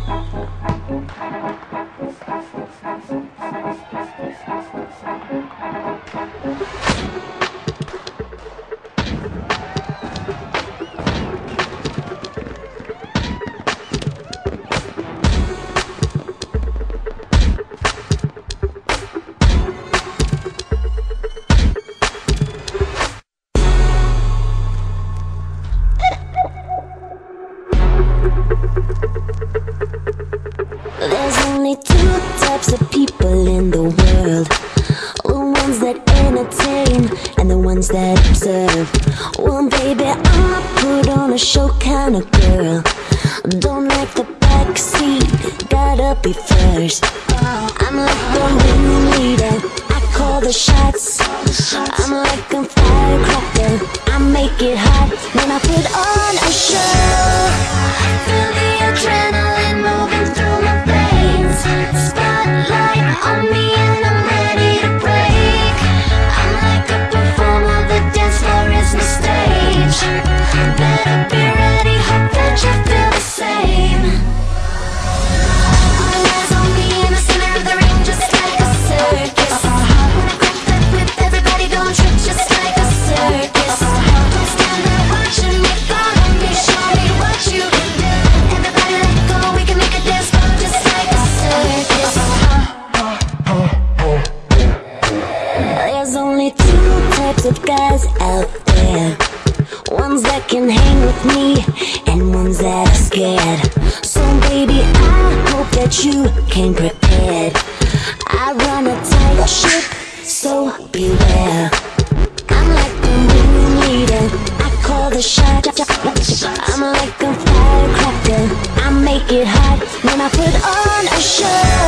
There's only two types of people in the world: the ones that entertain and the ones that observe. Well, baby, I'm a put on a show kind of girl. Don't like the backseat, gotta be first. I'm like the ringleader, I call the shots. I'm like a firecracker, I make it hot when I put on a show. Feel the adrenaline moving through my veins. Spotlight on me and I'm ready to break. I'm like a performer, the dance floor is my stage. Better be ready, hope that you feel the same. All eyes on me in the center of the ring, just like a circus. When I crack that whip, everybody gon' trip, just like a circus. Don't stand there watching me, follow me, show me what you can do. Everybody let go, we can make a dance floor just like a circus. There's only two types of guys out there: ones that can hang with me and ones that are scared. So baby, I hope that you came prepared. I run a tight ship, so beware. I'm like the ringleader, I call the shots. I'm like a firecracker, I make it hot when I put on a show.